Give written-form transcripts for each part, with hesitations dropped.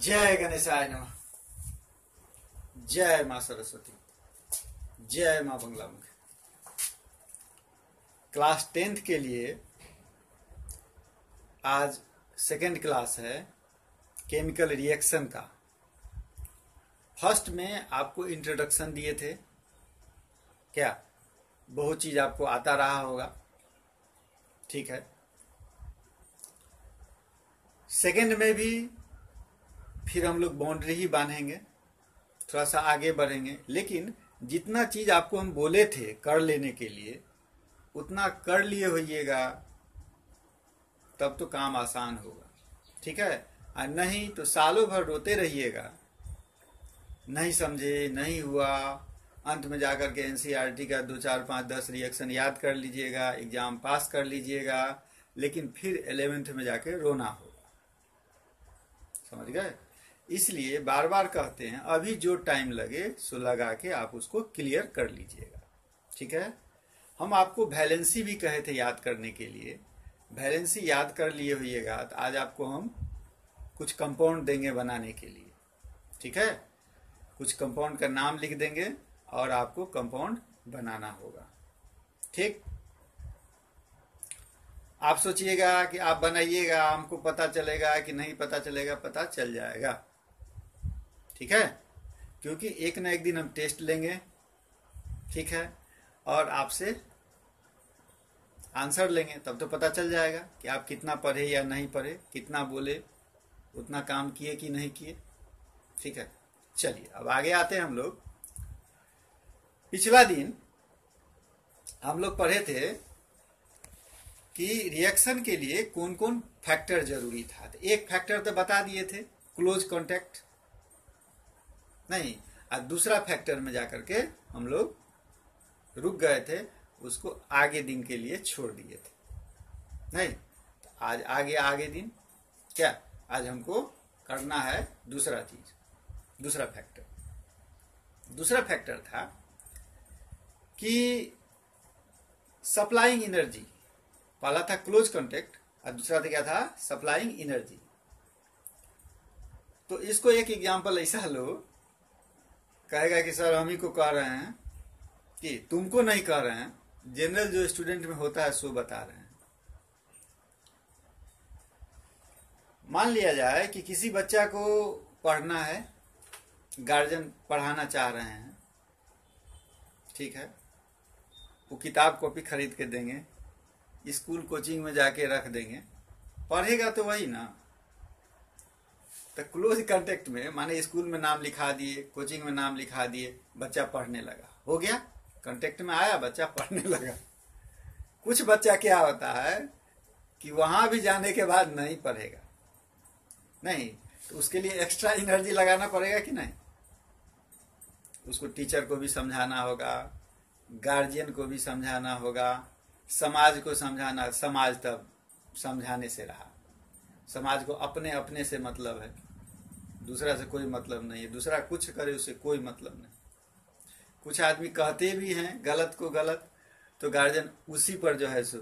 जय गणेशाय नमः। जय मां सरस्वती। जय मां बंगलामुखी। क्लास 10th के लिए आज सेकेंड क्लास है केमिकल रिएक्शन का। फर्स्ट में आपको इंट्रोडक्शन दिए थे, क्या बहुत चीज आपको आता रहा होगा, ठीक है। सेकेंड में भी फिर हम लोग बाउंड्री ही बांधेंगे, थोड़ा सा आगे बढ़ेंगे, लेकिन जितना चीज आपको हम बोले थे कर लेने के लिए उतना कर लिए होइएगा, तब तो काम आसान होगा, ठीक है। और नहीं तो सालों भर रोते रहिएगा, नहीं समझे, नहीं हुआ, अंत में जाकर के एनसीईआरटी का 2, 4, 5, 10 रिएक्शन याद कर लीजिएगा, एग्जाम पास कर लीजिएगा, लेकिन फिर 11th में जाके रोना होगा, समझ गए। इसलिए बार बार कहते हैं अभी जो टाइम लगे सो लगा के आप उसको क्लियर कर लीजिएगा, ठीक है। हम आपको वैलेंसी भी कहे थे याद करने के लिए, वैलेंसी याद कर लिए होइएगा। तो आज आपको हम कुछ कंपाउंड देंगे बनाने के लिए, ठीक है। कुछ कंपाउंड का नाम लिख देंगे और आपको कंपाउंड बनाना होगा, ठीक। आप सोचिएगा कि आप बनाइएगा, हमको पता चलेगा कि नहीं पता चलेगा, पता चल जाएगा, ठीक है। क्योंकि एक न एक दिन हम टेस्ट लेंगे, ठीक है, और आपसे आंसर लेंगे, तब तो पता चल जाएगा कि आप कितना पढ़े या नहीं पढ़े, कितना बोले, उतना काम किए कि नहीं किए, ठीक है। चलिए अब आगे आते हैं हम लोग। पिछला दिन हम लोग पढ़े थे कि रिएक्शन के लिए कौन कौन फैक्टर जरूरी था। तो एक फैक्टर तो बता दिए थे, क्लोज कांटेक्ट नहीं, और दूसरा फैक्टर में जाकर के हम लोग रुक गए थे, उसको आगे दिन के लिए छोड़ दिए थे, नहीं। तो आज आगे दिन क्या, आज हमको करना है दूसरा चीज, दूसरा फैक्टर। दूसरा फैक्टर था कि सप्लाइंग एनर्जी। पहला था क्लोज कांटेक्ट और दूसरा था क्या था, सप्लाइंग एनर्जी। तो इसको एक एग्जांपल ऐसा लो, कहेगा कि सर हम ही को कह रहे हैं, कि तुमको नहीं कह रहे हैं, जनरल जो स्टूडेंट में होता है सो बता रहे हैं। मान लिया जाए कि किसी बच्चा को पढ़ना है, गार्जियन पढ़ाना चाह रहे हैं, ठीक है। वो किताब कॉपी खरीद के देंगे, स्कूल कोचिंग में जाके रख देंगे, पढ़ेगा तो वही ना। तो क्लोज कांटेक्ट में माने स्कूल में नाम लिखा दिए, कोचिंग में नाम लिखा दिए, बच्चा पढ़ने लगा, हो गया, कांटेक्ट में आया, बच्चा पढ़ने लगा। कुछ बच्चा क्या होता है कि वहां भी जाने के बाद नहीं पढ़ेगा, नहीं, तो उसके लिए एक्स्ट्रा एनर्जी लगाना पड़ेगा कि नहीं। उसको टीचर को भी समझाना होगा, गार्जियन को भी समझाना होगा, समाज को समझाना। समाज तब समझाने से रहा, समाज को अपने अपने से मतलब है, दूसरा से कोई मतलब नहीं है, दूसरा कुछ करे उससे कोई मतलब नहीं। कुछ आदमी कहते भी हैं गलत को गलत, तो गार्जियन उसी पर जो है सो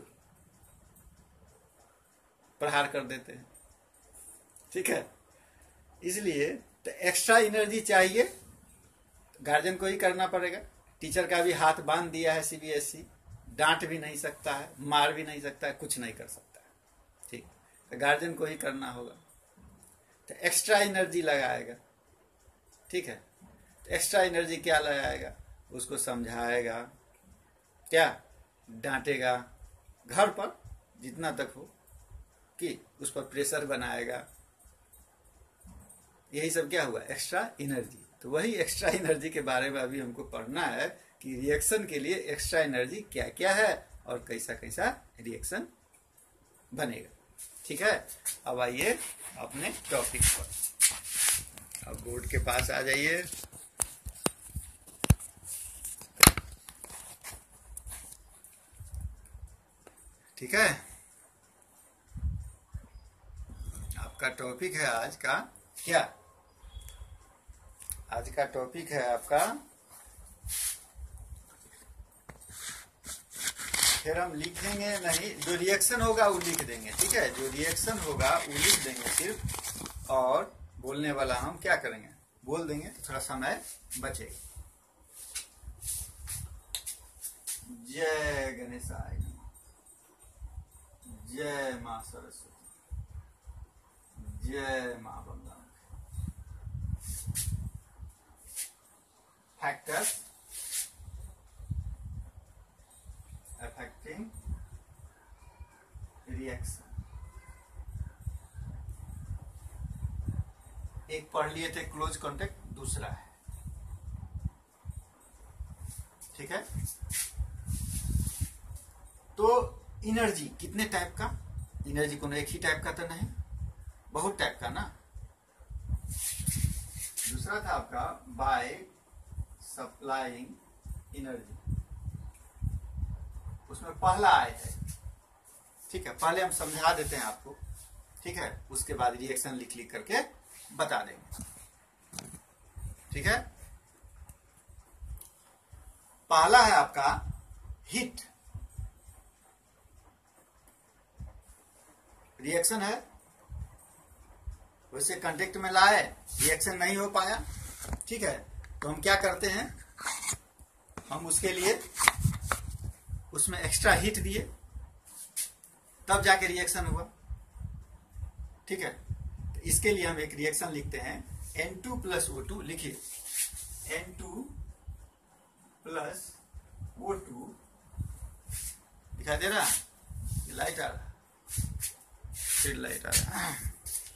प्रहार कर देते हैं, ठीक है। इसलिए तो एक्स्ट्रा एनर्जी चाहिए, गार्जियन को ही करना पड़ेगा। टीचर का भी हाथ बांध दिया है सीबीएसई, डांट भी नहीं सकता है, मार भी नहीं सकता है, कुछ नहीं कर सकता है, ठीक। तो गार्जियन को ही करना होगा, तो एक्स्ट्रा एनर्जी लगाएगा, ठीक है। तो एक्स्ट्रा एनर्जी क्या लगाएगा, उसको समझाएगा, क्या डांटेगा, घर पर जितना तक हो, कि उस पर प्रेशर बनाएगा। यही सब क्या हुआ, एक्स्ट्रा एनर्जी। तो वही एक्स्ट्रा एनर्जी के बारे में अभी हमको पढ़ना है कि रिएक्शन के लिए एक्स्ट्रा एनर्जी क्या क्या है और कैसा कैसा रिएक्शन बनेगा, ठीक है। अब आइए अपने टॉपिक पर, अब बोर्ड के पास आ जाइए। ठीक है, आपका टॉपिक है आज का क्या, आज का टॉपिक है आपका, फिर हम लिखेंगे नहीं, जो रिएक्शन होगा वो लिख देंगे, ठीक है। जो रिएक्शन होगा वो लिख देंगे सिर्फ, और बोलने वाला हम क्या करेंगे, बोल देंगे तो थोड़ा समय बचेगा। जय गणेशाय नमः, जय मां सरस्वती, जय मां बंगा। फैक्टर्स affecting रिएक्शन, एक पढ़ लिए थे क्लोज कॉन्टेक्ट, दूसरा है, ठीक है। तो एनर्जी कितने टाइप का, एनर्जी को एक ही टाइप का तो नहीं, बहुत टाइप का ना। दूसरा था आपका बाय सप्लाइंग एनर्जी, उसमें पहला आय है, ठीक है। पहले हम समझा देते हैं आपको, ठीक है, उसके बाद रिएक्शन लिख लिख करके बता देंगे, ठीक है। पहला है आपका हीट, रिएक्शन है, वैसे कांटेक्ट में लाए, रिएक्शन नहीं हो पाया, ठीक है। तो हम क्या करते हैं, हम उसके लिए उसमें एक्स्ट्रा हीट दिए, तब जाके रिएक्शन हुआ, ठीक है। तो इसके लिए हम एक रिएक्शन लिखते हैं N2 प्लस O2, लिखिए N2 प्लस O2, दिखाई दे रहा है, लाइट आ रहा, फिर लाइट आ रहा है।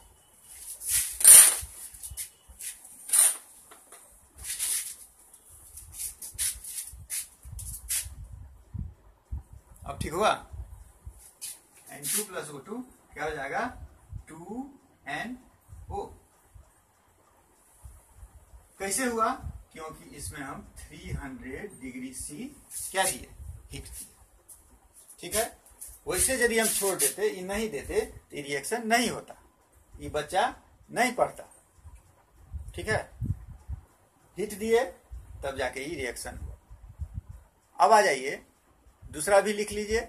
अब ठीक हुआ, N2 प्लस O2 क्या हो जाएगा, 2NO। कैसे हुआ, क्योंकि इसमें हम 300 डिग्री C क्या दिए, हीट दिए, ठीक है। वैसे यदि हम छोड़ देते, ये नहीं देते, तो ये रिएक्शन नहीं होता, ये बच्चा नहीं पढ़ता, ठीक है। हीट दिए तब जाके ये रिएक्शन हुआ। अब आ जाइए, दूसरा भी लिख लीजिए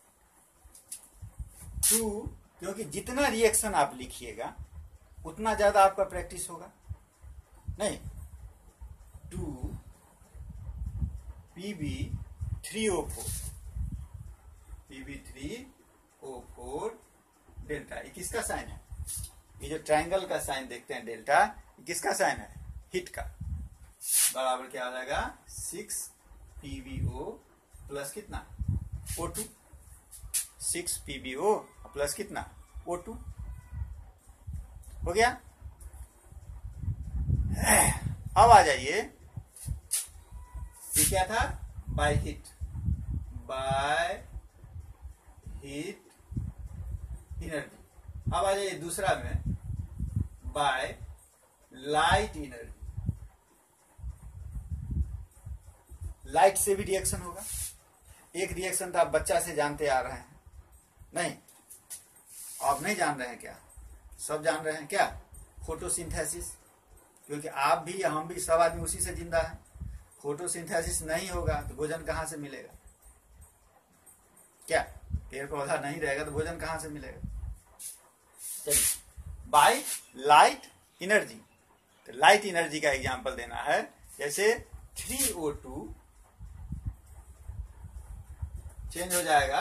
2, क्योंकि जितना रिएक्शन आप लिखिएगा उतना ज्यादा आपका प्रैक्टिस होगा, नहीं, 2 Pb3O4, Pb3O4 डेल्टा, ये किसका साइन है, ये जो ट्रायंगल का साइन देखते हैं डेल्टा, ये किसका साइन है, हीट का, बराबर क्या आ जाएगा 6 PbO प्लस कितना O2, 6 PbO प्लस कितना O2, हो गया। अब आ जाइए, ये क्या था, by heat, by heat energy. अब आ जाइए दूसरा में, बाय लाइट एनर्जी, लाइट से भी रिएक्शन होगा। एक रिएक्शन तो आप बच्चा से जानते आ रहे हैं, नहीं आप नहीं जान रहे हैं क्या, सब जान रहे हैं क्या, फोटोसिंथेसिस, क्योंकि आप भी हम भी सब आदमी उसी से जिंदा है। फोटोसिंथेसिस नहीं होगा तो भोजन कहां से मिलेगा, क्या पेड़ पौधा नहीं रहेगा तो भोजन कहां से मिलेगा। चलिए, बाय लाइट एनर्जी, तो लाइट एनर्जी का एग्जांपल देना है, जैसे 3O2 चेंज हो जाएगा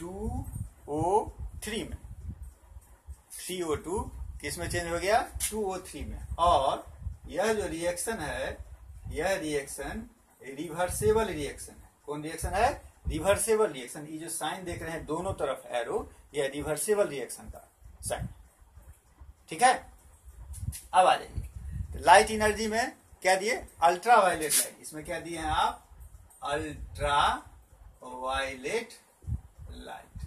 2O3 में, 3O2 किस में चेंज हो गया, 2O3 में। और यह जो रिएक्शन है, यह रिएक्शन रिवर्सेबल रिएक्शन है। कौन रिएक्शन है, रिवर्सेबल रिएक्शन। ये जो साइन देख रहे हैं दोनों तरफ एरो, यह रिवर्सेबल रिएक्शन का साइन, ठीक है। अब आ जाइए, तो लाइट एनर्जी में क्या दिए, अल्ट्रा वायलेट लाइट, इसमें क्या दिए हैं आप, अल्ट्रा वायलेट लाइट,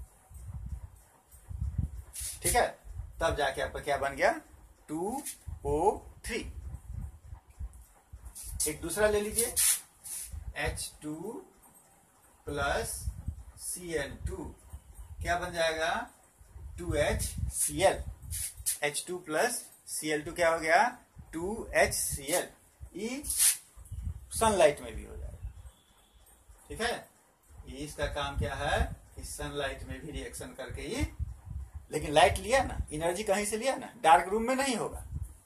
ठीक है। तब जाके आपका क्या बन गया, 2O3। एक दूसरा ले लीजिए, H2 प्लस Cl2, क्या बन जाएगा, 2HCl। H2 प्लस Cl2 क्या हो गया, 2HCl। ये सनलाइट में भी हो जाएगा, ठीक है। ये इसका काम क्या है, इस सनलाइट में भी रिएक्शन करके ये, लेकिन लाइट लिया ना, एनर्जी कहीं से लिया ना, डार्क रूम में नहीं होगा,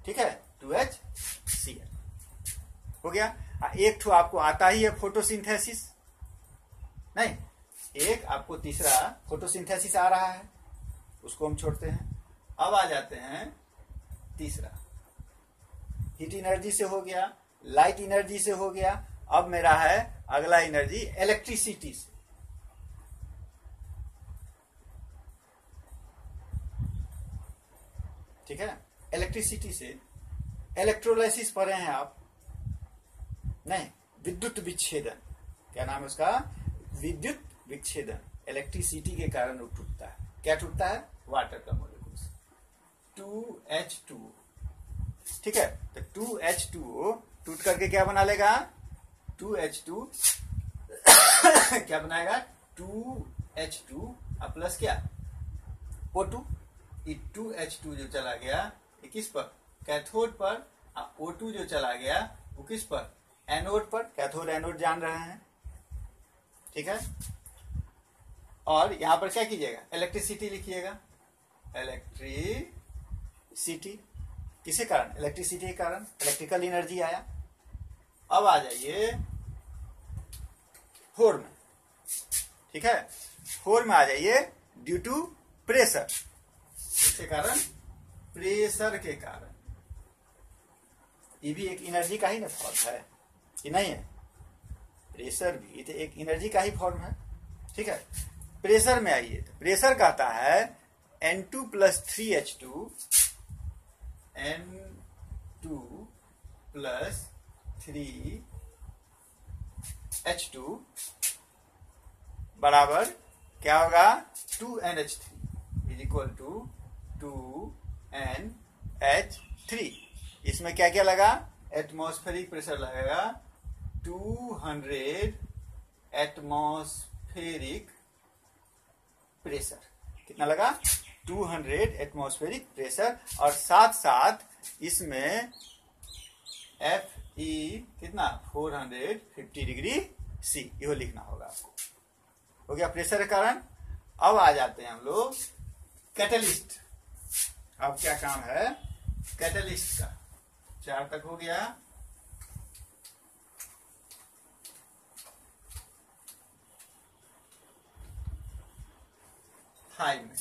ठीक है, 2HCl हो गया। एक ठो आपको आता ही है फोटोसिंथेसिस, नहीं, एक आपको तीसरा फोटोसिंथेसिस आ रहा है, उसको हम छोड़ते हैं। अब आ जाते हैं तीसरा, हीट एनर्जी से हो गया, लाइट एनर्जी से हो गया। अब मेरा है अगला एनर्जी इलेक्ट्रिसिटी से। ठीक है, इलेक्ट्रिसिटी से इलेक्ट्रोलाइसिस पढ़े हैं आप, नहीं, विद्युत विच्छेदन, क्या नाम है उसका, विद्युत विच्छेदन। इलेक्ट्रिसिटी के कारण वो टूटता है, क्या टूटता है, वाटर का मॉलिक्यूल्स, 2H2। ठीक है, तो 2H2 टूट करके क्या बना लेगा, 2H2 क्या बनाएगा, 2H2 प्लस क्या, O2। ये 2H2 जो चला गया ये किस पर, कैथोड पर, O2 जो चला गया वो किस पर, एनोड पर। कैथोड एनोड जान रहे हैं, ठीक है। और यहां पर क्या कीजिएगा, इलेक्ट्रिसिटी लिखिएगा, इलेक्ट्रिसिटी किसे कारण, इलेक्ट्रिसिटी के कारण इलेक्ट्रिकल एनर्जी आया। अब आ जाइए 4 में, ठीक है, 4 में आ जाइए, ड्यू टू प्रेशर, इसके कारण, प्रेशर के कारण। ये भी एक एनर्जी का ही ना फॉर्म है, कि नहीं है, प्रेशर भी तो एक एनर्जी का ही फॉर्म है, ठीक है। प्रेशर में आइए, तो प्रेशर कहता है N2 + 3H2, N2 + 3H2 बराबर क्या होगा, 2NH3 इक्वल टू 2NH3। इसमें क्या क्या लगा, एटमॉस्फेरिक प्रेशर लगेगा 200 एटमॉस्फेरिक प्रेशर, कितना लगा, 200 एटमॉस्फेरिक प्रेशर। और साथ साथ इसमें Fe कितना, 450 डिग्री C, ये लिखना होगा आपको। हो गया प्रेशर के कारण। अब आ जाते हैं हम लोग कैटलिस्ट। अब क्या काम है कैटलिस्ट का, 4 तक हो गया। हाई में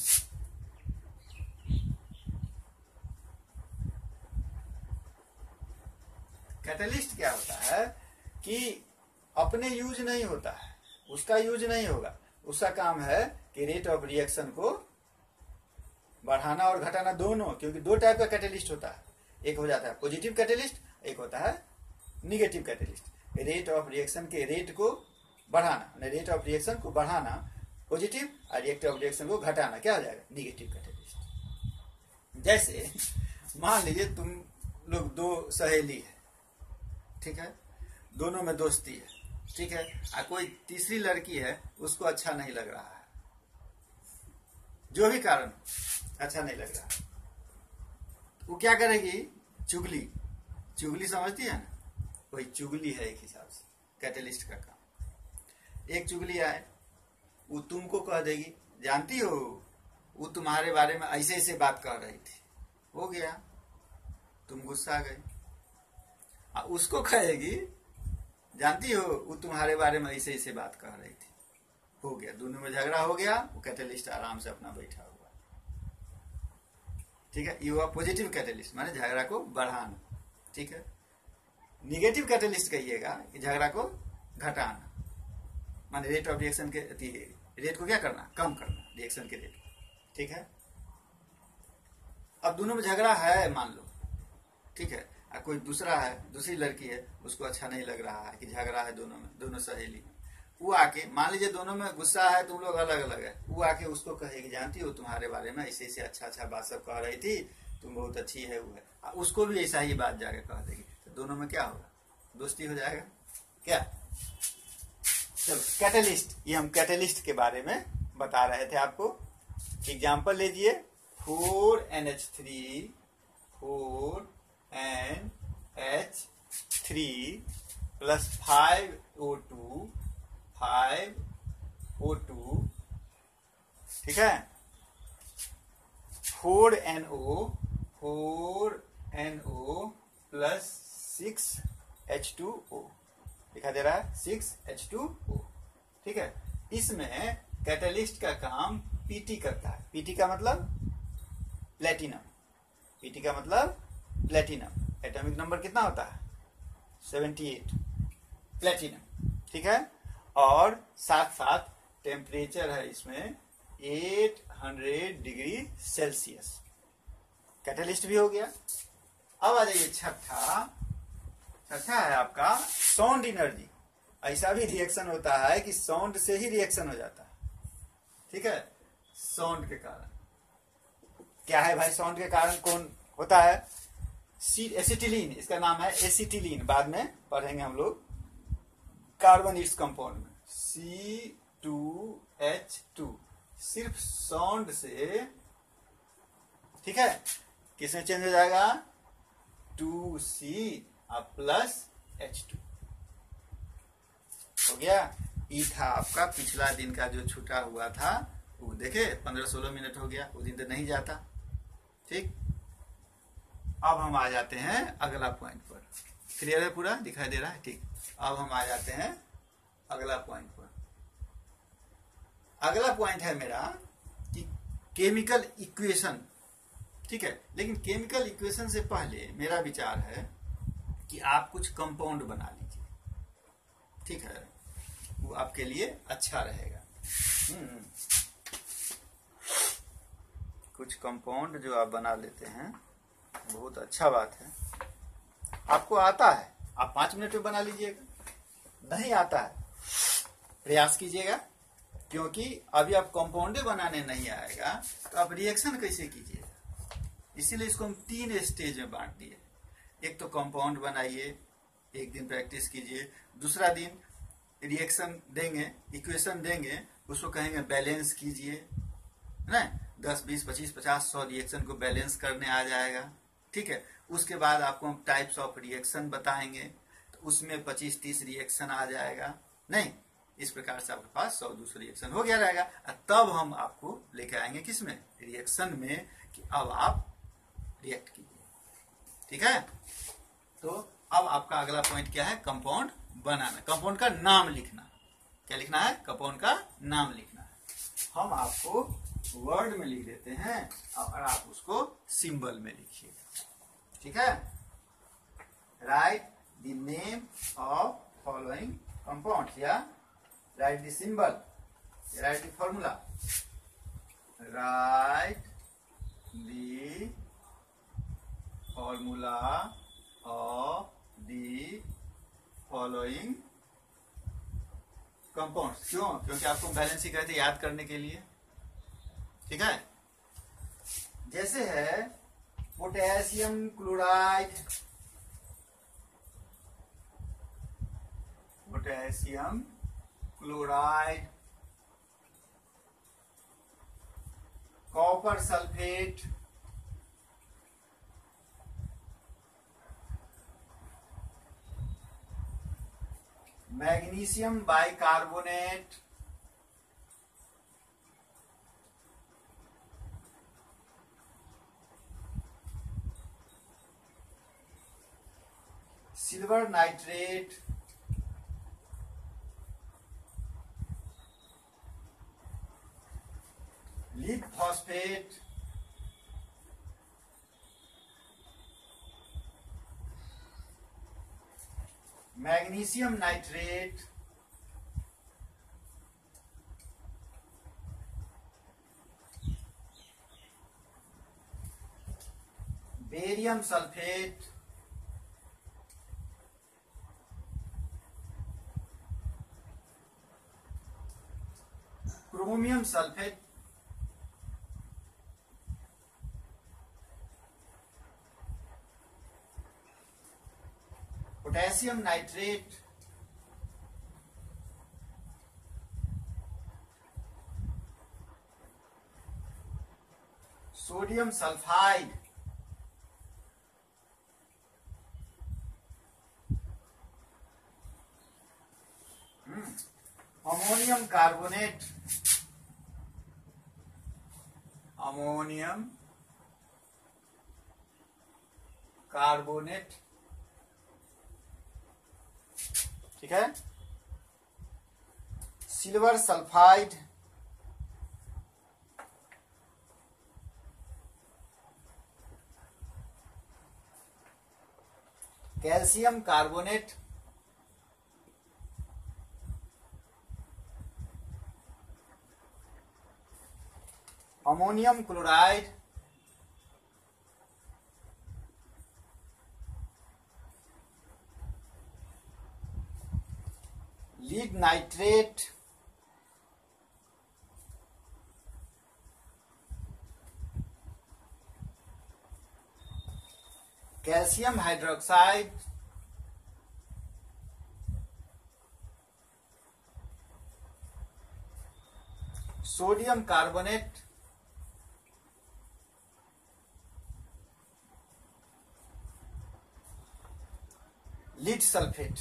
कैटलिस्ट क्या होता है कि अपने यूज नहीं होता है, उसका यूज नहीं होगा, उसका काम है कि रेट ऑफ रिएक्शन को बढ़ाना और घटाना दोनों, क्योंकि 2 टाइप का कैटलिस्ट होता है, एक हो जाता है पॉजिटिव कैटलिस्ट, एक होता है negative catalyst. Rate of reaction के रेट को बढ़ाना, रेट ऑफ रिएक्शन को बढ़ाना पॉजिटिव, और रेट ऑफ रिएक्शन को घटाना क्या हो जाएगा, निगेटिव कैटलिस्ट। जैसे मान लीजिए तुम लोग 2 सहेली है, ठीक है, दोनों में दोस्ती है, ठीक है, और कोई तीसरी लड़की है, उसको अच्छा नहीं लग रहा है, जो भी कारण अच्छा नहीं लग रहा, वो क्या करेगी, चुगली, चुगली समझती है ना, वही चुगली है एक हिसाब से कैटलिस्ट का काम। एक चुगली आए, वो तुमको कह देगी, जानती हो वो तुम्हारे बारे में ऐसे ऐसे बात कह रही थी, हो गया, तुम गुस्सा गई। उसको कहेगी, जानती हो वो तुम्हारे बारे में ऐसे ऐसे बात कह रही थी, हो गया, दोनों में झगड़ा हो गया, वो कैटलिस्ट आराम से अपना बैठा हुआ, ठीक है। ये हुआ पॉजिटिव कैटलिस्ट, माने झगड़ा को बढ़ाना, ठीक है। निगेटिव कैटलिस्ट कहिएगा कि झगड़ा को घटाना, माने रेट ऑफ रिएक्शन के रेट को क्या करना, कम करना, रिएक्शन के रेट, ठीक है। अब दोनों में झगड़ा है मान लो, ठीक है, कोई दूसरा है, दूसरी लड़की है, उसको अच्छा नहीं लग रहा है कि झगड़ा है दोनों में, दोनों सहेली, वो आके, मान लीजिए दोनों में गुस्सा है, तुम लोग अलग अलग है, वो आके उसको कहेगी, जानती हो तुम्हारे बारे में ऐसे ऐसे अच्छा अच्छा बात सब कह रही थी, तुम बहुत अच्छी है, वो है, उसको भी ऐसा ही बात जाके कह देगी, तो दोनों में क्या होगा, दोस्ती हो जाएगा क्या। चलो कैटलिस्ट, ये हम कैटलिस्ट के बारे में बता रहे थे आपको। एग्जाम्पल लीजिए, 4NH3 + 5O2, ठीक है, 4NO NO प्लस 6H2O दिखाई दे रहा है, 6H2O। ठीक है, इसमें कैटलिस्ट का काम पीटी करता है। पीटी का मतलब प्लेटिनम, पीटी का मतलब प्लेटिनम। एटॉमिक नंबर कितना होता है? 78 प्लेटिनम। ठीक है, और साथ साथ टेम्परेचर है इसमें 800 डिग्री सेल्सियस। कैटलिस्ट भी हो गया। अब आ जाइए छठा है आपका साउंड एनर्जी। ऐसा भी रिएक्शन होता है कि साउंड से ही रिएक्शन हो जाता है। ठीक है, साउंड के कारण क्या है भाई? साउंड के कारण कौन होता है? एसिटिलीन, इसका नाम है एसिटिलीन, बाद में पढ़ेंगे हम लोग कार्बन इट्स कंपाउंड में। C2H2 सिर्फ साउंड से, ठीक है, किसमें चेंज हो जाएगा? 2C प्लस H2 हो गया। ई था आपका पिछला दिन का जो छूटा हुआ था, वो देखे 15-16 मिनट हो गया, वो दिन तो नहीं जाता। ठीक, अब हम आ जाते हैं अगला पॉइंट पर। क्लियर है? पूरा दिखाई दे रहा है? ठीक, अब हम आ जाते हैं अगला पॉइंट पर। अगला पॉइंट है मेरा कि केमिकल इक्वेशन। ठीक है, लेकिन केमिकल इक्वेशन से पहले मेरा विचार है कि आप कुछ कंपाउंड बना लीजिए। ठीक है, वो आपके लिए अच्छा रहेगा। कुछ कंपाउंड जो आप बना लेते हैं बहुत अच्छा बात है। आपको आता है, आप 5 मिनट में बना लीजिएगा। नहीं आता है, प्रयास कीजिएगा, क्योंकि अभी आप कंपाउंड बनाने नहीं आएगा तो आप रिएक्शन कैसे कीजिएगा? इसीलिए इसको हम 3 स्टेज में बांट दिए। एक तो कंपाउंड बनाइए, एक दिन प्रैक्टिस कीजिए। दूसरा दिन रिएक्शन देंगे, इक्वेशन देंगे, उसको कहेंगे बैलेंस कीजिए, है ना? 10, 20, 25, 50, 100 रिएक्शन को बैलेंस करने आ जाएगा। ठीक है, उसके बाद आपको हम टाइप्स ऑफ रिएक्शन बताएंगे, तो उसमें 25-30 रिएक्शन आ जाएगा। नहीं, इस प्रकार से आपके पास 100-200 रिएक्शन हो गया रहेगा। तब हम आपको लेके आएंगे किसमें? रिएक्शन में, कि अब आप रिएक्ट कीजिए। ठीक है, तो अब आपका अगला पॉइंट क्या है? कंपाउंड बनाना, कंपाउंड का नाम लिखना। क्या लिखना है? कंपाउंड का नाम लिखना है। हम आपको वर्ड में लिख देते हैं और आप उसको सिंबल में लिखिएगा। ठीक है, write the name of following compound, या write the symbol, write the formula. Write the formula of the following compound. क्यों? क्योंकि आपको बैलेंस ही कहते याद करने के लिए। ठीक है, जैसे है potassium chloride, potassium chloride, copper sulphate, magnesium bicarbonate, silver nitrate, lead phosphate, magnesium nitrate, barium sulphate, chromium sulphate, potassium nitrate, sodium sulphide, ammonium carbonate, ammonium carbonate, ठीक है। Silver sulphide, calcium carbonate, ammonium chloride, lead nitrate, calcium hydroxide, sodium carbonate, lead sulphate.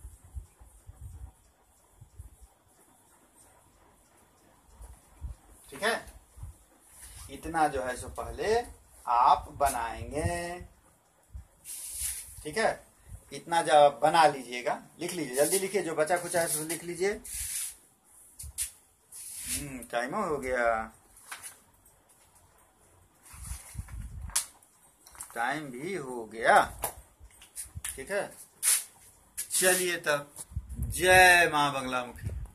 ठीक है, इतना जो है सो पहले आप बनाएंगे। ठीक है, इतना जब बना लीजिएगा, लिख लीजिए, जल्दी लिखिए, जो बचा कुचा है सो लिख लीजिए। टाइम हो गया, टाइम भी हो गया। ठीक है, चलिए तब, जय मां बंगला मुखी।